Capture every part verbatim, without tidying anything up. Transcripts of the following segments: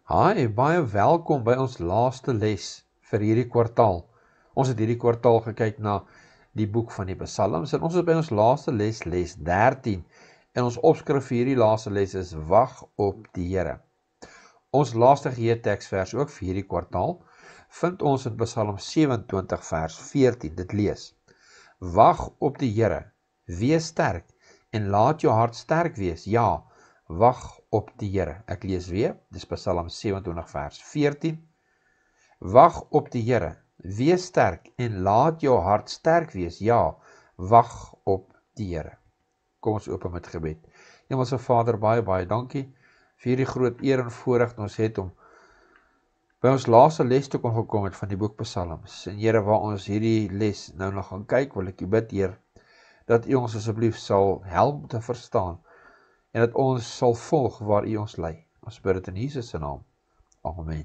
Hi, baie welkom by ons laaste les vir hierdie kwartaal. Ons het hierdie kwartaal gekyk na die boek van die Psalms en ons is by ons laaste les, les dertien. En ons opskrif vir hierdie laaste les is Wag op die Here. Ons laaste geheerteksvers ook vir hierdie kwartaal vind ons in Psalm sewe en twintig vers veertien. Dit lees: Wag op die Here, wees sterk en laat jou hart sterk wees. Ja, wag op die Here. Ek lees weer, dis Psalm sewe en twintig vers veertien. Wag op die Here, wees sterk en laat jou hart sterk wees. Ja, wag op die Here. Kom ons open met gebed. Hemelse Vader, baie baie dankie vir hierdie groot eer en voorreg ons het om by ons laaste les toe kon gekom het van die boek Psalms. En Here, waar ons hierdie les nou nog gaan kyk, wil ek U bid, Heer, dat U ons asseblief sal help te verstaan en dat ons sal volg waar U ons lei. Ons bid dit in Jesus se naam. Amen.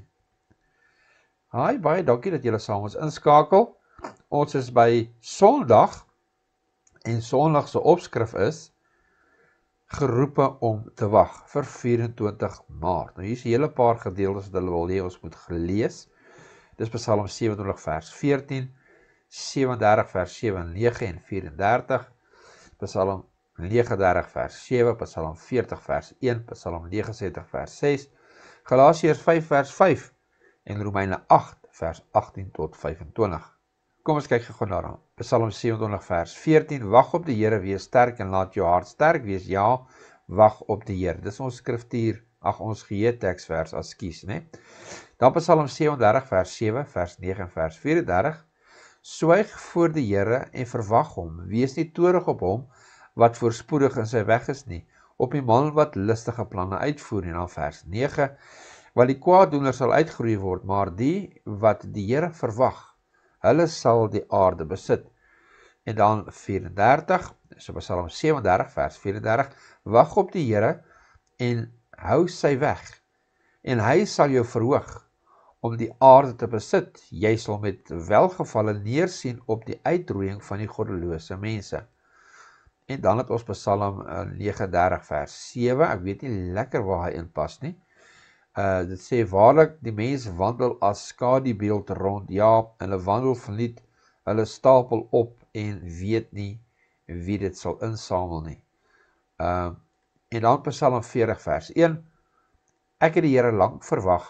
Hi, baie dankie dat julle saam ons inskakel. Ons is by Sondag en Sondag se opskrif is geroepe om te wag vir vyf en twintig Maart. Nou hier is 'n hele paar gedeeltes wat hulle wil hê ons moet gelees. Dis Psalm sewe en twintig vers veertien, sewe en dertig vers sewe en nege en vyf en dertig, Psalm nege en dertig vers sewe, Psalm veertig vers een, Psalm nege en sewentig vers ses, Galasiërs vyf vers vyf en Romeine agt vers agttien tot vyf en twintig. Kom ons kyk gou daaraan. Psalm sewe en twintig vers veertien, wag op die Here, wees sterk en laat jou hart sterk wees. Ja, wag op die Here. Dis ons skriftuur, ag ons geheerteksvers, ekskuus, né? Dan Psalm sewe en dertig vers sewe, vers nege en vers vyf en dertig. Swyg voor die Here en verwag hom. Wees nie toornig op hom wat voorspoedig in sy weg is nie, op die man wat listige planne uitvoer. En dan vers nege, want die kwaaddoener sal uitgeroei word, maar die wat die Here verwag, hulle sal die aarde besit. En dan vyf en dertig, so Psalm sewe en dertig vers vyf en dertig, wag op die Here en hou sy weg, en hy sal jou verhoog om die aarde te besit. Jy sal met welgevalle neersien op die uitroeiing van die goddelose mense. En dan het ons Psalm nege en dertig vers sewe, ek weet nie lekker waar hy in pas nie. Uh, dit sê, waarlik die mens wandel as skadubeeld rond, ja, en hulle wandel verniet, hulle stapel op en weet nie wie dit sal insamel nie. Uh, en dan Psalm veertig vers een, ek het die Here lank verwag,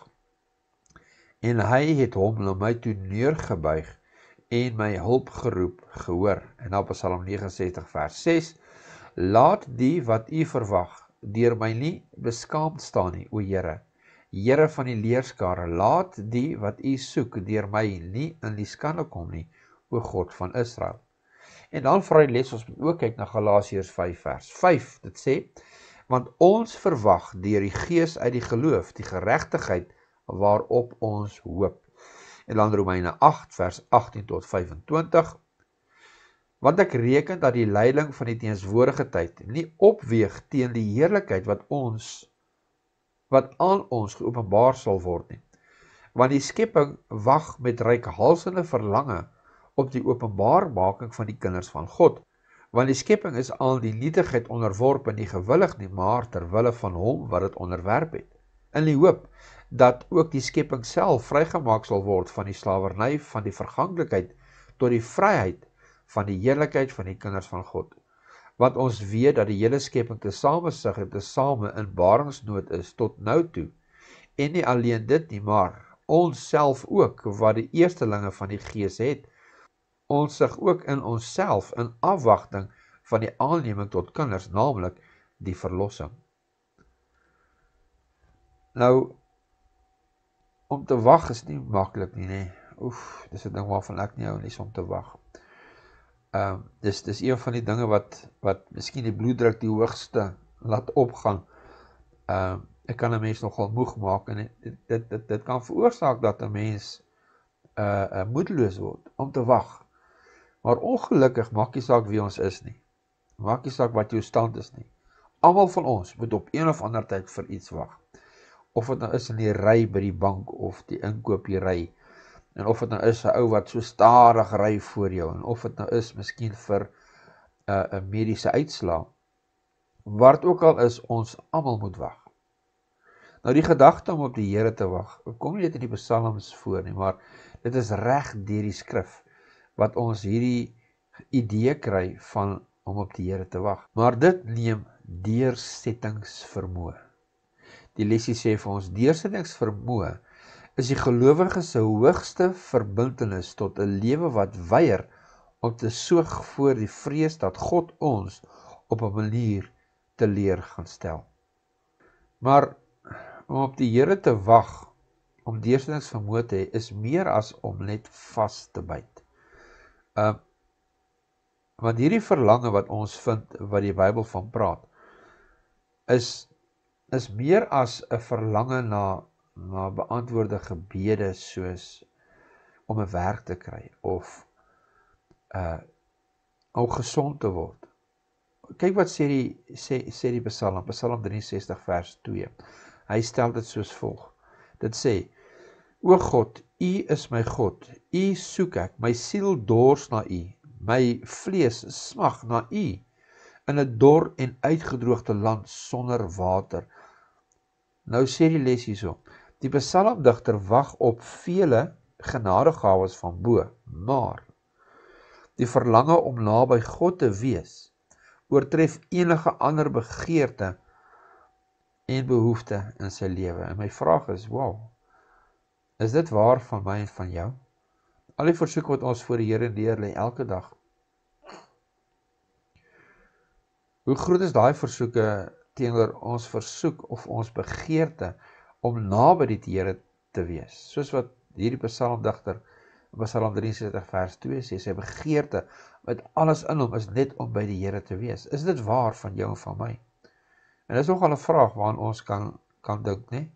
en hy het hom na my toe neergebuig, en my hulp geroep, gehoor. En dan Psalm nege en sestig vers ses, laat die wat u verwag, deur my nie beskaamd staan nie, o Here. Here van die leerskare, laat die wat u soek, deur my nie in die skande kom nie, o God van Israel. En dan vir die les, ons moet ook kyk na Galasiërs vyf vers vyf, dit sê, want ons verwag deur die Gees uit die geloof, die geregtigheid waarop ons hoop. En dan Romeine agt vers agttien tot vyf en twintig, want ek reken dat die lyding van die teenswoordige tyd nie opweeg teen die heerlikheid wat ons wat aan ons geopenbaar sal word nie. Want die skepping wag met reikhalsende verlange op die openbaarmaking van die kinders van God. Want die skepping is aan die nietigheid onderworpe, nie gewillig nie, maar terwille van hom wat dit onderwerp het. In die hoop dat ook die skepping self vrygemaak sal word van die slawerny van die verganklikheid tot die vryheid van die heerlikheid van die kinders van God. Want ons weet dat die hele skepping tesame sug en tesame in baringsnood is tot nou toe. En nie alleen dit nie, maar ons self ook, wat die eerstelinge van die Gees het, ons sug ook in onsself in afwagting van die aanneming tot kinders, naamlik die verlossing. Nou, om te wag is nie maklik nie, nee. Oef, dis 'n ding waarvan ek nie hou nie, om te wag. Um, dis, dis een van die dinge wat, wat miskien die bloeddruk die hoogste laat opgaan. Um, ek kan 'n mens nogal moeg maak, en dit, dit, dit, dit kan veroorsaak dat 'n mens uh, uh, moedeloos word om te wag. Maar ongelukkig maak nie saak wie ons is nie. Maak nie saak wat jou stand is nie. Almal van ons moet op een of ander tyd vir iets wag. Of het nou is in die ry by die bank, of die inkoop die ry, en of het nou is 'n ou wat so stadig ry voor jou, en of het nou is miskien vir 'n uh, mediese uitslaa. Waar het ook al is, ons almal moet wag. Nou die gedagte om op die Here te wag, kom nie dit in die psalms voor nie, maar dit is reg deur die skrif, wat ons hierdie idee kry van om op die Here te wag. Maar dit neem deursettingsvermoë. Die lesie sê vir ons, deursettingsvermoë is die gelowige se hoogste verbintenis tot 'n lewe wat weier om te soeg voor die vrees dat God ons op 'n manier te leer gaan stel. Maar om op die Here te wag, om deursettingsvermoë te hê, is meer as om net vas te byt. Uh, want hierdie verlange wat ons vind, wat die Bybel van praat, is, is meer as 'n verlange na, na beantwoorde gebede, soos om 'n werk te kry, of uh, om gesond te word. Kyk wat sê die, sê, sê die Psalm, Psalm drie-en-sestig vers twee. Hy stel dit soos volg. Dit sê, O God, U is my God, U soek ek, my siel dors na U, my vlees smag na U, in 'n dor en uitgedroogde land sonder water. Nou sê die les hierso, die psalmdigter wag op vele genadegawes van bo, maar die verlange om naby God te wees, oortref enige ander begeerte en behoefte in sy lewe. En my vraag is, wow, is dit waar van my en van jou? Al die versoeke wat ons voor die Here neerlê elke dag. Hoe groot is daai versoeke teenoor ons versoek of ons begeerte om naby die Here te wees? Soos wat hierdie psalmdigter in Psalm drie-en-sestig vers twee sê, sy begeerte met alles in hom is net om by die Here te wees. Is dit waar van jou en van my? En dit is nogal 'n vraag waaraan ons kan, kan dink, né?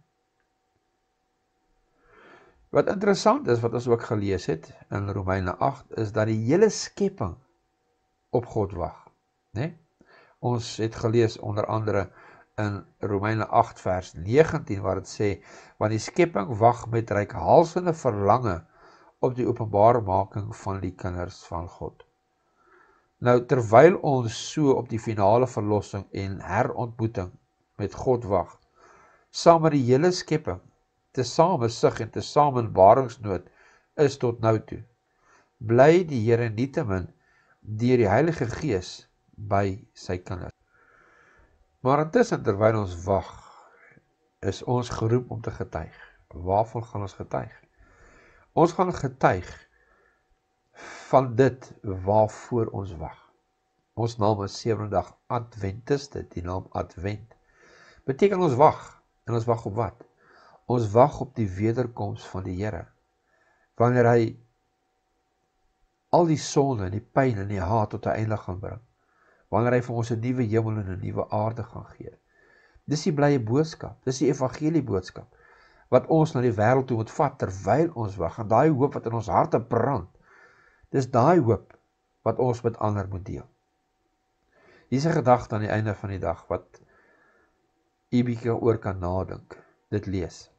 Wat interessant is, wat ons ook gelees het in Romeine agt, is dat die hele skepping op God wag, né? Ons het gelees onder andere in Romeine agt vers negentien, waar dit sê, want die skepping wag met reikhalsende verlange op die openbarmaking van die kinders van God. Nou, terwyl ons so op die finale verlossing en herontmoeting met God wag, saam met die hele skepping, tesame sug en tesame in baringsnood is tot nou toe, bly die Here nietemin deur die Heilige Gees by sy kinders. Maar intussen, terwyl ons wag, is ons geroep om te getuig. Waarvan gaan ons getuig? Ons gaan getuig van dit waarvoor ons wag. Ons naam is sewende dag Adventiste, die naam Advent. Beteken ons wag, en ons wag op wat? Ons wag op die wederkoms van die Here. Wanneer hy al die sonde en die pyn en die haat tot 'n einde gaan bring. Wanneer hy vir ons 'n nuwe hemel en 'n nuwe aarde gaan gee. Dis die blye boodskap, dis die evangelie boodskap, wat ons na die wêreld toe moet vat terwyl ons wag, en daai hoop wat in ons harte brand, dis daai hoop wat ons met ander moet deel. Hier is 'n gedagte aan die einde van die dag, wat u bietjie oor kan nadink, dit lees.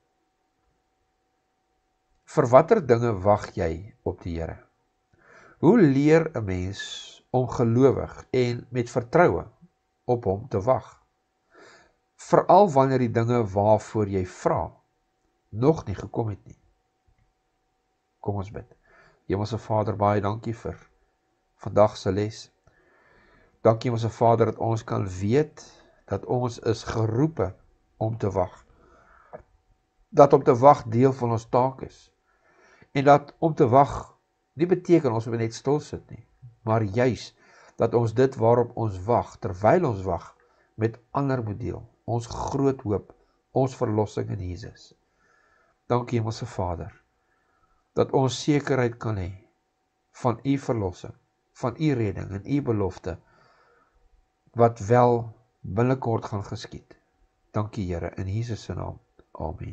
Vir watter dinge wag jy op die Here? Hoe leer 'n mens om gelowig en met vertroue op hom te wag? Veral wanneer die dinge waarvoor jy vra nog nie gekom het nie. Kom ons bid. Hemelse Vader, baie dankie vir vandag se les. Dankie Hemelse Vader dat ons kan weet dat ons is geroepe om te wag. Dat om te wag deel van ons taak is. En dat om te wag nie beteken ons moet net stil sit nie, maar juis dat ons dit waarop ons wag, terwyl ons wag, met ander moet deel. Ons groot hoop, ons verlossing in Jesus. Dankie Hemelse Vader, dat ons sekerheid kan hê van u verlossing, van u redding en u belofte, wat wel binnekort gaan geskied. Dankie Here, in Jesus se naam. Amen.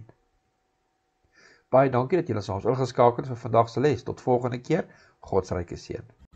Baie dankie dat julle saam ons ingeskakel het vir vandag se les. Tot volgende keer. God se ryke seën.